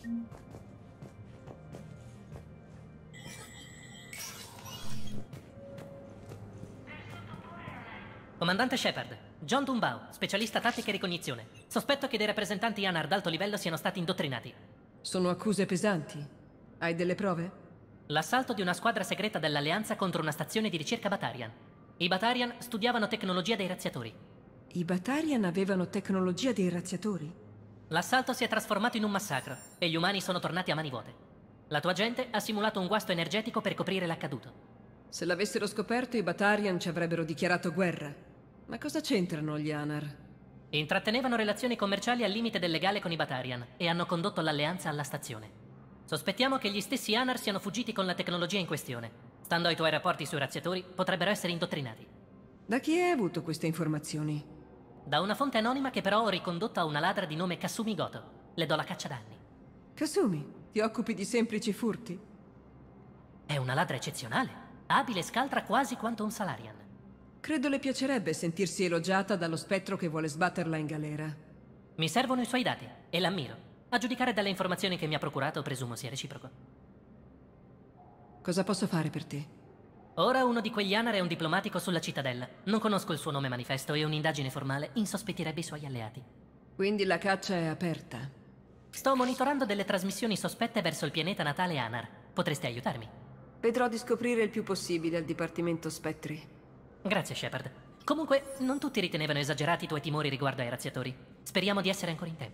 Comandante Shepard, John Dumbau, specialista tattica e ricognizione. Sospetto che dei rappresentanti ANAR d'alto livello siano stati indottrinati. Sono accuse pesanti. Hai delle prove? L'assalto di una squadra segreta dell'Alleanza contro una stazione di ricerca Batarian. I Batarian studiavano tecnologia dei razziatori. I Batarian avevano tecnologia dei razziatori? L'assalto si è trasformato in un massacro e gli umani sono tornati a mani vuote. La tua gente ha simulato un guasto energetico per coprire l'accaduto. Se l'avessero scoperto, i Batarian ci avrebbero dichiarato guerra. Ma cosa c'entrano gli ANAR? Intrattenevano relazioni commerciali al limite del legale con i Batarian e hanno condotto l'Alleanza alla stazione. Sospettiamo che gli stessi ANAR siano fuggiti con la tecnologia in questione. Stando ai tuoi rapporti sui razziatori, potrebbero essere indottrinati. Da chi hai avuto queste informazioni? Da una fonte anonima che però ho ricondotto a una ladra di nome Kasumi Goto. Le do la caccia da anni. Kasumi, ti occupi di semplici furti? È una ladra eccezionale, abile e scaltra quasi quanto un Salarian. Credo le piacerebbe sentirsi elogiata dallo spettro che vuole sbatterla in galera. Mi servono i suoi dati e l'ammiro. A giudicare dalle informazioni che mi ha procurato, presumo sia reciproco. Cosa posso fare per te? Ora uno di quegli ANAR è un diplomatico sulla cittadella. Non conosco il suo nome manifesto e un'indagine formale insospettirebbe i suoi alleati. Quindi la caccia è aperta. Sto monitorando delle trasmissioni sospette verso il pianeta natale ANAR. Potreste aiutarmi? Vedrò di scoprire il più possibile al Dipartimento Spettri. Grazie, Shepard. Comunque, non tutti ritenevano esagerati i tuoi timori riguardo ai razziatori. Speriamo di essere ancora in tempo.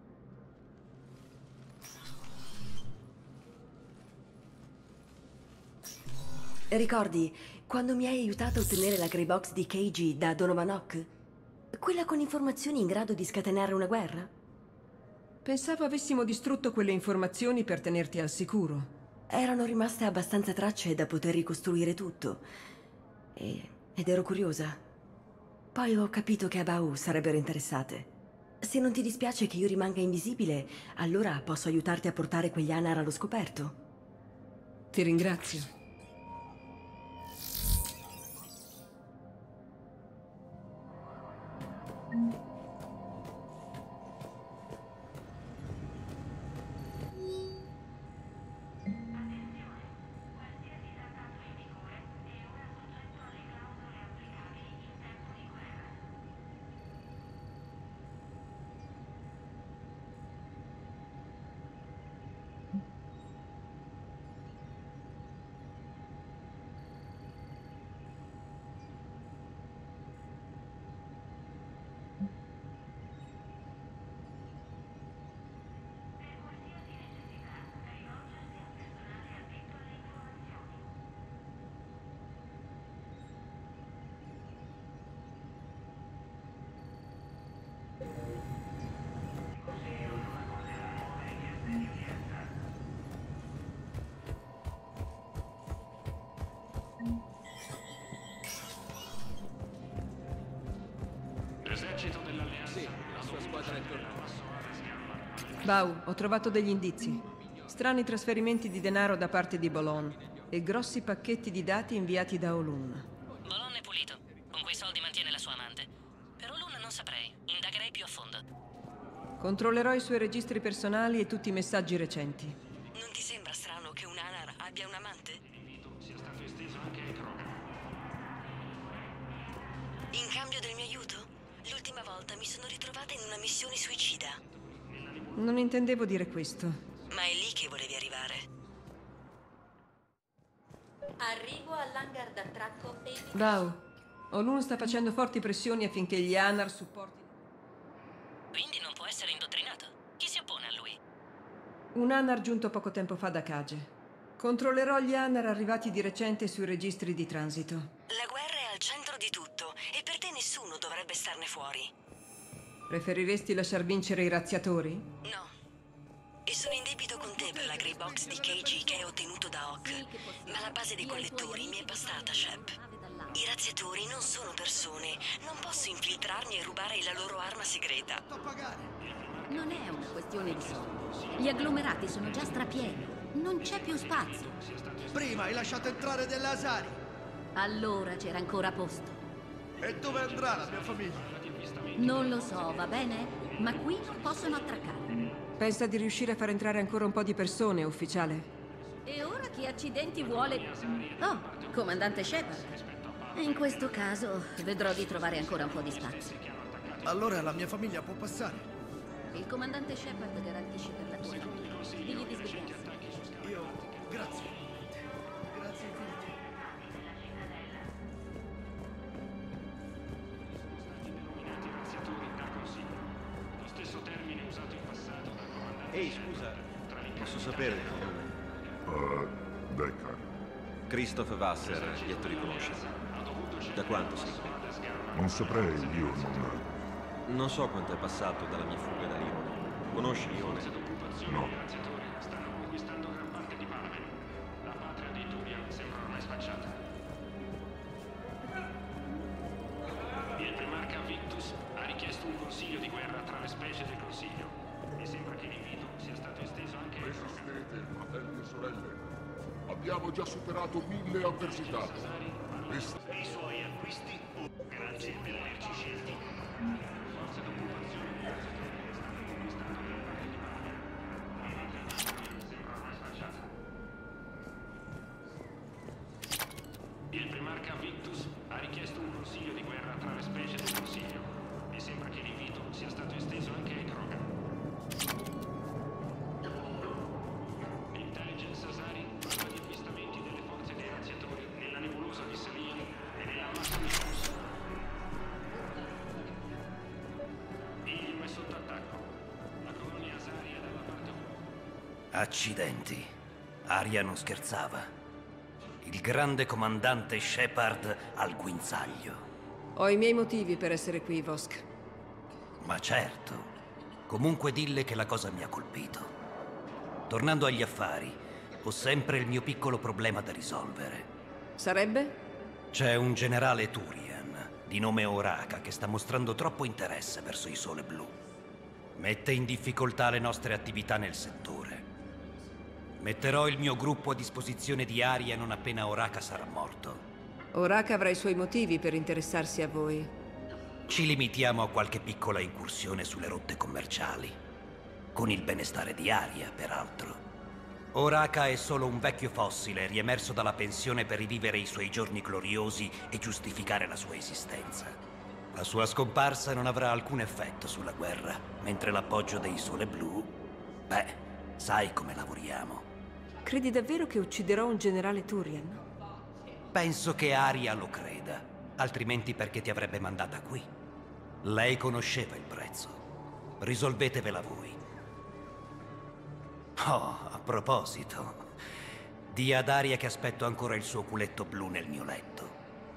Ricordi, quando mi hai aiutato a ottenere la Grey Box di Keiji da Donovan Ock? Quella con informazioni in grado di scatenare una guerra? Pensavo avessimo distrutto quelle informazioni per tenerti al sicuro. Erano rimaste abbastanza tracce da poter ricostruire tutto. Ed ero curiosa. Poi ho capito che a Bau sarebbero interessate. Se non ti dispiace che io rimanga invisibile, allora posso aiutarti a portare quegli ANAR allo scoperto. Ti ringrazio. L'esercito dell'Alleanza. Sì, la sua squadra è tornata. Bau, ho trovato degli indizi. Strani trasferimenti di denaro da parte di Bolon e grossi pacchetti di dati inviati da Olun. Bolon è pulito. Con quei soldi mantiene la sua amante. Per Olun non saprei. Indagherei più a fondo. Controllerò i suoi registri personali e tutti i messaggi recenti. Non ti sembra strano che un ANAR abbia un amante? Sia stato esteso anche ai Krogan. In cambio del mio aiuto? L'ultima volta mi sono ritrovata in una missione suicida. Non intendevo dire questo. Ma è lì che volevi arrivare. Arrivo all'hangar d'attracco e... Bau, Olun sta facendo forti pressioni affinché gli ANAR supportino. Quindi non può essere indottrinato. Chi si oppone a lui? Un ANAR giunto poco tempo fa da Kage. Controllerò gli ANAR arrivati di recente sui registri di transito. La guerra è al centro di tutto e per te nessuno dovrebbe starne fuori. Preferiresti lasciar vincere i razziatori? No. E sono in debito con te per la Grey Box di Keiji che hai ottenuto da Ock. Ma la base dei collettori mi è bastata, Shep. I razziatori non sono persone. Non posso infiltrarmi e rubare la loro arma segreta. Non è una questione di soldi. Gli agglomerati sono già strapieni. Non c'è più spazio. Prima hai lasciato entrare delle Asari. Allora c'era ancora posto. E dove andrà la mia famiglia? Non lo so, va bene? Ma qui non possono attraccare. Pensa di riuscire a far entrare ancora un po' di persone, ufficiale? E ora chi accidenti vuole... Oh, comandante Shepard. In questo caso vedrò di trovare ancora un po' di spazio. Allora la mia famiglia può passare. Il comandante Shepard garantisce per la tua famiglia. Digli di svegliarsi. Io... Grazie. Grazie infinite. Lo stesso termine usato in passato dal comandante. Ehi, scusa, posso sapere il tuo nome? Deckard. Christoph Wasser, lieto di conoscerti. Da quanto sei qui? Non saprei, io non... Non so quanto è passato dalla mia fuga da Lione. Conosci Lione? No. Stanno conquistando gran parte di Parmen. La patria dei Turian sembra ormai spacciata. Il primarca Victus ha richiesto un consiglio di guerra tra le specie del Consiglio. Mi sembra che l'invito sia stato esteso anche ai Resistete, fratelli e sorelle. Abbiamo già superato 1000 avversità. i suoi acquisti. Grazie per averci scelti. Forze d'occupazione stanno conquistando gran parte di Parmen. Sembra ormai spacciata. Il primarca Victus ha richiesto un consiglio di guerra tra le specie del Consiglio. Mi sembra che l'invito sia stato esteso anche ai Krogan. L'intelligence Asari parla di avvistamenti delle forze dei razziatori nella nebulosa di Selene e nella massa di Fus. Ilium è sotto attacco. La colonia Asari è dalla parte opposta. Accidenti. Aria non scherzava. Il grande comandante Shepard al guinzaglio. Ho i miei motivi per essere qui, Vosk. Ma certo. Comunque dille che la cosa mi ha colpito. Tornando agli affari, ho sempre il mio piccolo problema da risolvere. Sarebbe? C'è un generale Turian, di nome Oraka, che sta mostrando troppo interesse verso i Sole Blu. Mette in difficoltà le nostre attività nel settore. Metterò il mio gruppo a disposizione di Aria non appena Oraka sarà morto. Oraka avrà i suoi motivi per interessarsi a voi. Ci limitiamo a qualche piccola incursione sulle rotte commerciali. Con il benestare di Aria, peraltro. Oraka è solo un vecchio fossile riemerso dalla pensione per rivivere i suoi giorni gloriosi e giustificare la sua esistenza. La sua scomparsa non avrà alcun effetto sulla guerra, mentre l'appoggio dei Sole Blu... Beh, sai come lavoriamo. Credi davvero che ucciderò un generale Turian? Penso che Aria lo creda, altrimenti perché ti avrebbe mandata qui? Lei conosceva il prezzo. Risolvetevela voi. Oh, a proposito, di ad Aria che aspetto ancora il suo culetto blu nel mio letto.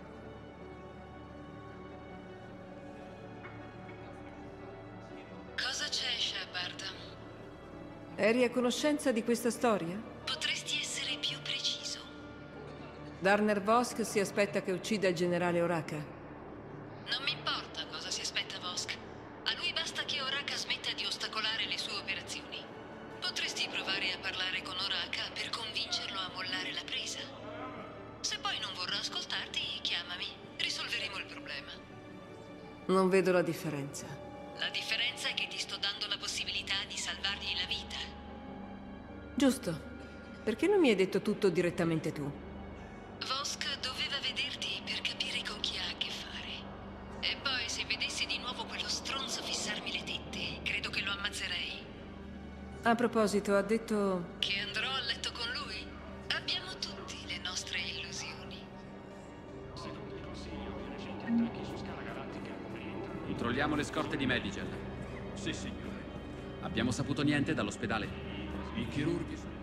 Cosa c'è, Shepard? Eri a conoscenza di questa storia? Potresti essere più preciso. Darner Vosk si aspetta che uccida il generale Oraka. Non mi importa cosa si aspetta Vosk. A lui basta che Oraka smetta di ostacolare le sue operazioni. Potresti provare a parlare con Oraka per convincerlo a mollare la presa. Se poi non vorrà ascoltarti, chiamami. Risolveremo il problema. Non vedo la differenza. La differenza è che ti sto dando la possibilità di salvargli la vita. Giusto. Perché non mi hai detto tutto direttamente tu? Vosk doveva vederti per capire con chi ha a che fare. E poi se vedessi di nuovo quello stronzo fissarmi le tette, credo che lo ammazzerei. A proposito, ha detto... Che andrò a letto con lui? Abbiamo tutti le nostre illusioni. Secondo il Consiglio, i recenti attacchi su scala galattica rientrano. Controlliamo le scorte di Medigen. Sì, signore. Abbiamo saputo niente dall'ospedale? I chirurghi sono...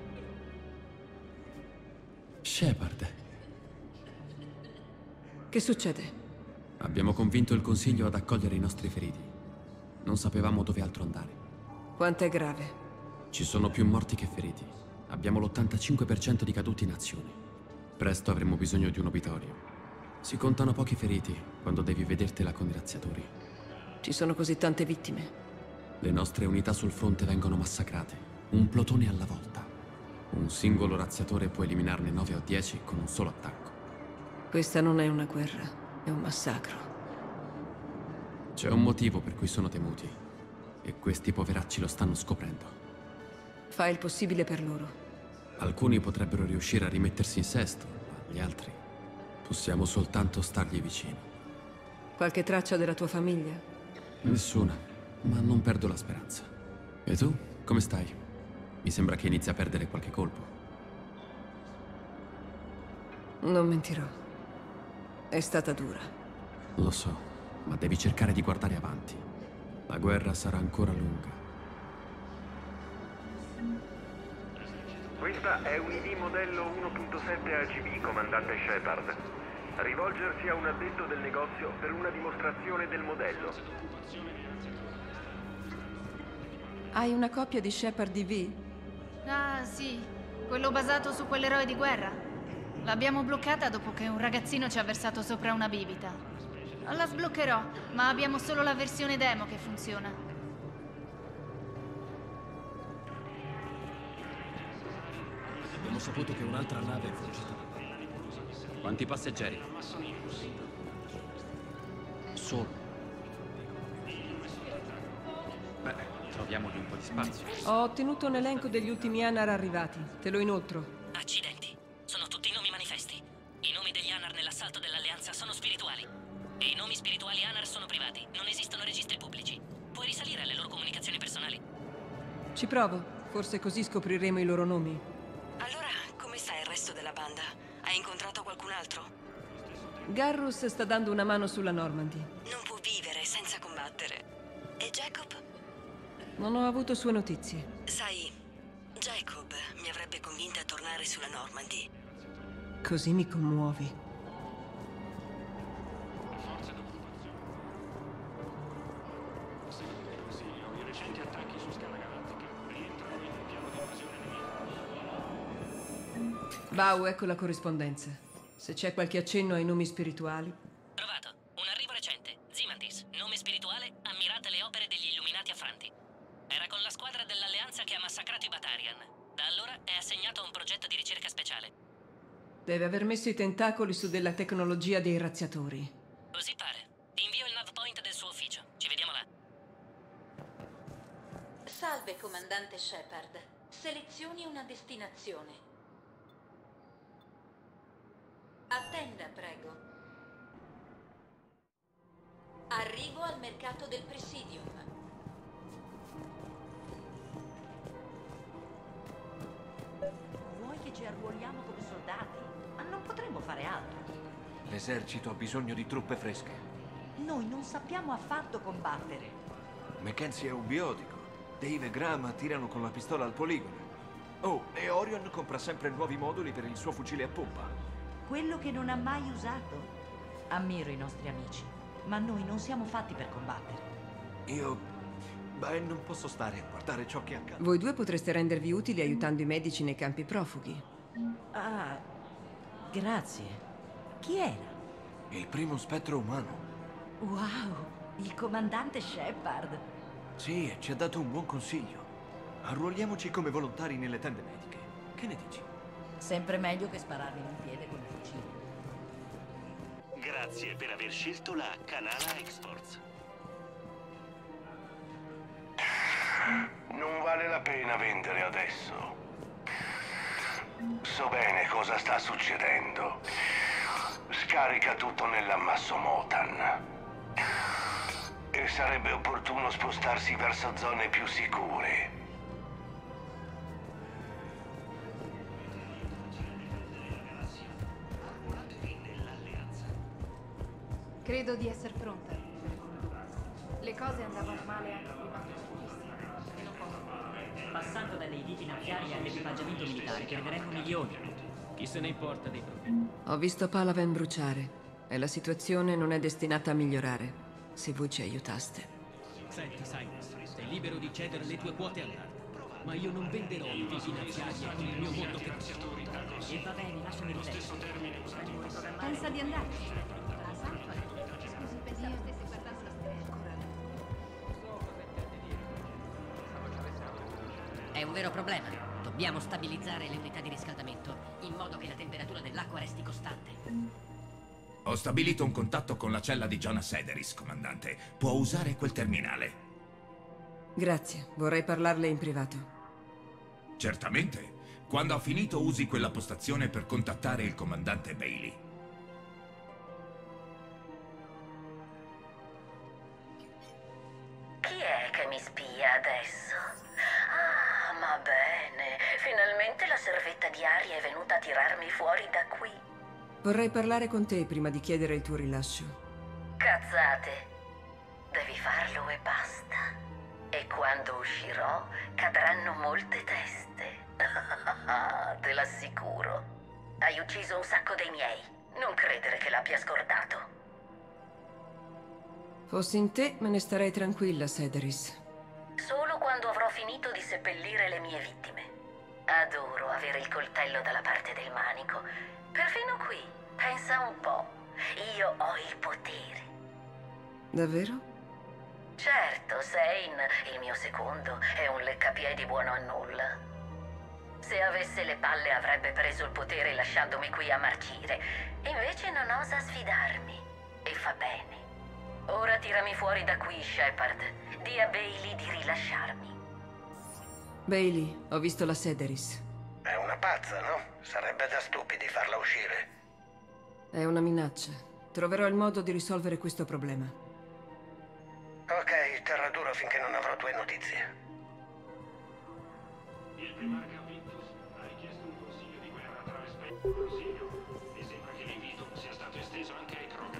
Shepard. Che succede? Abbiamo convinto il Consiglio ad accogliere i nostri feriti. Non sapevamo dove altro andare. Quanto è grave? Ci sono più morti che feriti. Abbiamo l'85% di caduti in azione. Presto avremo bisogno di un obitorio. Si contano pochi feriti quando devi vedertela con i razziatori. Ci sono così tante vittime. Le nostre unità sul fronte vengono massacrate. Un plotone alla volta. Un singolo razziatore può eliminarne 9 o 10 con un solo attacco. Questa non è una guerra, è un massacro. C'è un motivo per cui sono temuti. E questi poveracci lo stanno scoprendo. Fai il possibile per loro. Alcuni potrebbero riuscire a rimettersi in sesto, ma gli altri possiamo soltanto stargli vicino. Qualche traccia della tua famiglia? Nessuna, ma non perdo la speranza. E tu, come stai? Mi sembra che inizi a perdere qualche colpo. Non mentirò. È stata dura. Lo so, ma devi cercare di guardare avanti. La guerra sarà ancora lunga. Questa è un'ID modello 1.7 AGB, comandante Shepard. Rivolgersi a un addetto del negozio per una dimostrazione del modello. Hai una copia di Shepard DV? Ah, sì. Quello basato su quell'eroe di guerra. L'abbiamo bloccata dopo che un ragazzino ci ha versato sopra una bibita. La sbloccherò, ma abbiamo solo la versione demo che funziona. Abbiamo saputo che un'altra nave è fuggita. Quanti passeggeri? Solo. Beh, troviamogli un po' di spazio. Ho ottenuto un elenco degli ultimi Anar arrivati. Te lo inoltro. Accidenti. Sono tutti nomi manifesti. I nomi degli Anar nell'assalto dell'Alleanza sono spirituali. E i nomi spirituali Anar sono privati. Non esistono registri pubblici. Puoi risalire alle loro comunicazioni personali. Ci provo. Forse così scopriremo i loro nomi. Allora, come sta il resto della banda? Hai incontrato qualcun altro? Garrus sta dando una mano sulla Normandy. Non può vivere senza combattere. E Jacob? Non ho avuto sue notizie. Sai, Jacob mi avrebbe convinta a tornare sulla Normandy. Così mi commuovi. Bau, ecco la corrispondenza. Se c'è qualche accenno ai nomi spirituali. Trovato. Un arrivo recente. Zimantis. Nome spirituale, ammirate le opere degli illuminati affranti. Era con la squadra dell'Alleanza che ha massacrato i Batarian. Da allora è assegnato a un progetto di ricerca speciale. Deve aver messo i tentacoli su della tecnologia dei razziatori. Così pare. Ti invio il nav point del suo ufficio. Ci vediamo là. Salve, comandante Shepard. Selezioni una destinazione. Attenda, prego. Arrivo al mercato del Presidium. Vuoi che ci arruoliamo come soldati? Ma non potremmo fare altro. L'esercito ha bisogno di truppe fresche. Noi non sappiamo affatto combattere. Mackenzie è un biotico. Dave e Graham tirano con la pistola al poligono. Oh, e Orion compra sempre nuovi moduli per il suo fucile a pompa. Quello che non ha mai usato. Ammiro i nostri amici, ma noi non siamo fatti per combattere. Beh, non posso stare a guardare ciò che accade. Voi due potreste rendervi utili aiutando i medici nei campi profughi. Ah, grazie. Chi era? Il primo spettro umano. Wow, il comandante Shepard. Sì, e ci ha dato un buon consiglio. Arruoliamoci come volontari nelle tende mediche. Che ne dici? Sempre meglio che spararmi in un piede con il fucile. Grazie per aver scelto la Canala Exports. Non vale la pena vendere adesso. So bene cosa sta succedendo. Scarica tutto nell'ammasso Motan. E sarebbe opportuno spostarsi verso zone più sicure. Credo di essere pronta. Le cose andavano male anche prima che uscissi. Passando dalle ID finanziarie all'equipaggiamento militare, perderemmo milioni. Chi se ne importa dei problemi? Ho visto Palaven bruciare e la situazione non è destinata a migliorare se voi ci aiutaste. Senti, Cyrus, sei libero di cedere le tue quote all'arte. Ma io non venderò ID finanziarie con il mio mondo che... E va bene, lasciami riflettere. Pensa di andarci? Scusi, pensavo stessi guardando la stella. È un vero problema. Dobbiamo stabilizzare le unità di riscaldamento in modo che la temperatura dell'acqua resti costante. Ho stabilito un contatto con la cella di Jonas Ederis, comandante. Può usare quel terminale. Grazie, vorrei parlarle in privato. Certamente. Quando ha finito usi quella postazione per contattare il comandante Bailey. Chi è che mi spia adesso? Ah, ma bene. Finalmente la servetta di Aria è venuta a tirarmi fuori da qui. Vorrei parlare con te prima di chiedere il tuo rilascio. Cazzate. Devi farlo e basta. E quando uscirò, cadranno molte teste. Te l'assicuro. Hai ucciso un sacco dei miei. Non credere che l'abbia scordato. Fossi in te, me ne starei tranquilla, Sedaris. Solo quando avrò finito di seppellire le mie vittime. Adoro avere il coltello dalla parte del manico. Perfino qui, pensa un po'. Io ho il potere. Davvero? Certo, Zane, il mio secondo, è un leccapiedi buono a nulla. Se avesse le palle avrebbe preso il potere lasciandomi qui a marcire. Invece non osa sfidarmi. E fa bene. Ora tirami fuori da qui, Shepard. Dì a Bailey di rilasciarmi. Bailey, ho visto la Sedaris. È una pazza, no? Sarebbe da stupidi farla uscire. È una minaccia. Troverò il modo di risolvere questo problema. Ok, terrà duro finché non avrò tue notizie. Il primarca Victus ha richiesto un consiglio di guerra tra le consiglio e sembra che l'invito sia stato esteso anche ai Krogan.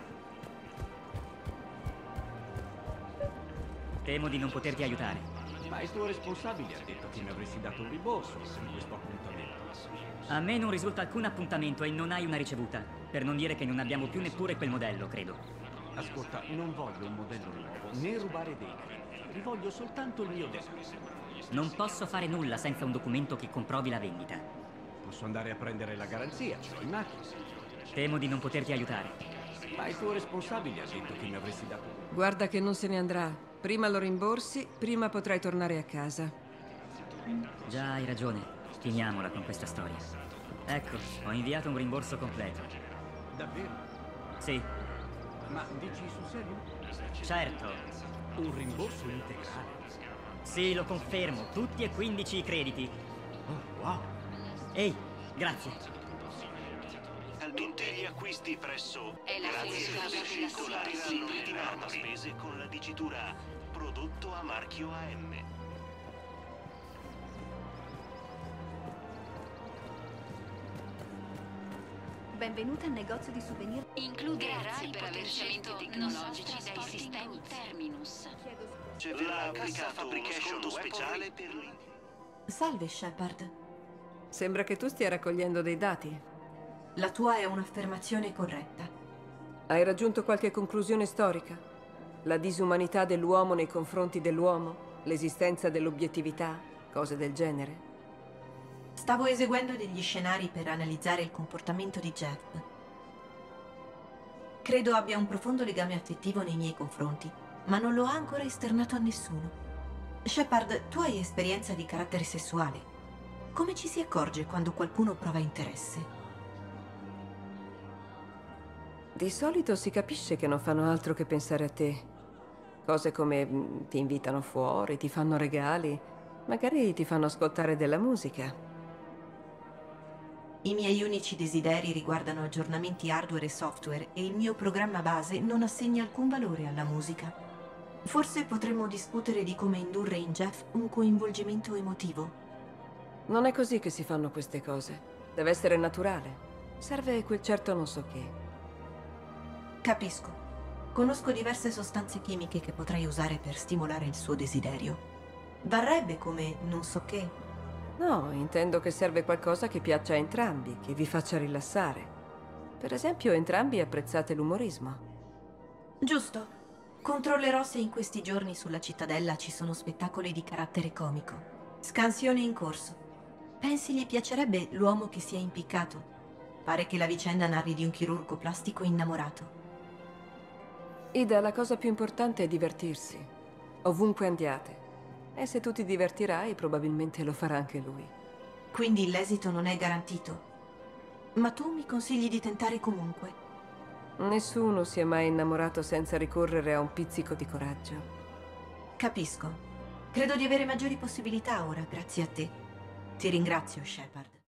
Temo di non poterti aiutare. Ma il tuo responsabile ha detto che mi avresti dato un rimborso in questo appuntamento. A me non risulta alcun appuntamento e non hai una ricevuta. Per non dire che non abbiamo più neppure quel modello, credo. Ascolta, non voglio un modello nuovo, né rubare dei crediti. Rivoglio soltanto il mio denaro. Non posso fare nulla senza un documento che comprovi la vendita. Posso andare a prendere la garanzia, ce l'ho in macchina. Temo di non poterti aiutare. Ma il tuo responsabile ha detto che mi avresti dato... Guarda che non se ne andrà. Prima lo rimborsi, prima potrai tornare a casa. Già, hai ragione. Finiamola con questa storia. Ecco, ho inviato un rimborso completo. Davvero? Sì. Ma dici sul serio? Certo. Un rimborso integrale? Sì, lo confermo. Tutti e 15 i crediti. Oh, wow. Ehi, grazie. Tutti gli acquisti presso È la Grazie fine per aver della scelto la storia. rimarranno spese con la dicitura prodotto a marchio AM. Benvenuta al negozio di souvenir. Include Grazie rari per aver potenziamenti scelto tecnologici dai sistemi Terminus. Ci verrà applicato uno sconto speciale per Salve, Shepard. Sembra che tu stia raccogliendo dei dati. La tua è un'affermazione corretta. Hai raggiunto qualche conclusione storica? La disumanità dell'uomo nei confronti dell'uomo? L'esistenza dell'obiettività? Cose del genere? Stavo eseguendo degli scenari per analizzare il comportamento di Jeff. Credo abbia un profondo legame affettivo nei miei confronti, ma non lo ha ancora esternato a nessuno. Shepard, tu hai esperienza di carattere sessuale. Come ci si accorge quando qualcuno prova interesse? Di solito si capisce che non fanno altro che pensare a te. Cose come ti invitano fuori, ti fanno regali, magari ti fanno ascoltare della musica. I miei unici desideri riguardano aggiornamenti hardware e software e il mio programma base non assegna alcun valore alla musica. Forse potremmo discutere di come indurre in Jeff un coinvolgimento emotivo. Non è così che si fanno queste cose. Deve essere naturale. Serve quel certo non so che. Capisco. Conosco diverse sostanze chimiche che potrei usare per stimolare il suo desiderio. Varrebbe come non so che. No, intendo che serve qualcosa che piaccia a entrambi, che vi faccia rilassare. Per esempio, entrambi apprezzate l'umorismo. Giusto. Controllerò se in questi giorni sulla cittadella ci sono spettacoli di carattere comico. Scansione in corso. Pensi gli piacerebbe l'uomo che si è impiccato? Pare che la vicenda narri di un chirurgo plastico innamorato. Ida, la cosa più importante è divertirsi. Ovunque andiate. E se tu ti divertirai, probabilmente lo farà anche lui. Quindi l'esito non è garantito. Ma tu mi consigli di tentare comunque? Nessuno si è mai innamorato senza ricorrere a un pizzico di coraggio. Capisco. Credo di avere maggiori possibilità ora, grazie a te. Ti ringrazio, Shepard.